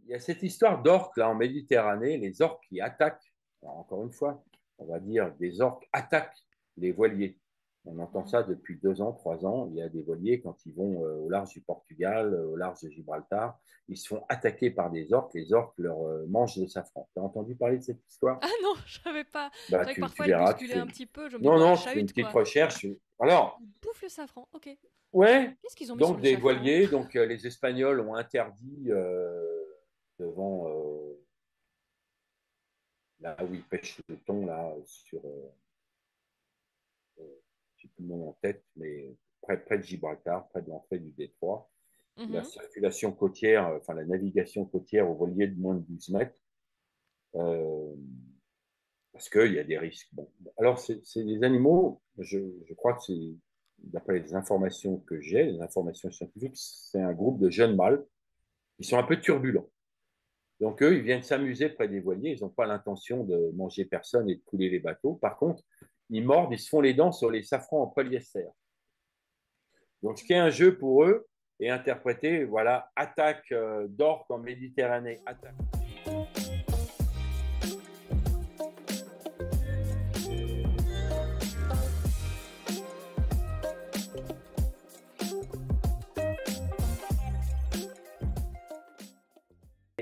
il y a cette histoire d'orques là en Méditerranée, les orques qui attaquent. Alors, encore une fois, on va dire des orques attaquent les voiliers. On entend Mhm. ça depuis 2 ans, 3 ans. Il y a des voiliers quand ils vont au large du Portugal, au large de Gibraltar, ils se font attaquer par des orques. Les orques leur mangent le safran. Tu as entendu parler de cette histoire? Ah non, je savais pas. C'est Bah, vrai que tu parfois elle verras. bousculait un petit peu. Je me dis, Non, bon, elle non, tu fais une chahute petite quoi. recherche. Alors, Ils bouffent le safran, ok. ouais, Qu'est-ce qu'ils ont mis sur donc le des safran? voiliers. Donc les Espagnols ont interdit devant là où ils pêchent le thon, là, sur, j'ai plus le nom en tête, mais près de Gibraltar, près de l'entrée du détroit, la Mhm. circulation côtière, enfin la navigation côtière au voilier de moins de 12 mètres, euh, parce qu'il y a des risques. Bon. Alors, c'est des animaux, je crois que c'est, d'après les informations que j'ai, les informations scientifiques, c'est un groupe de jeunes mâles qui sont un peu turbulents. Donc, eux, ils viennent s'amuser près des voiliers. Ils n'ont pas l'intention de manger personne et de couler les bateaux. Par contre, ils mordent, ils se font les dents sur les safrans en polyester. Donc, ce qui est un jeu pour eux est interprété, voilà, attaque d'orques en Méditerranée. Attaque.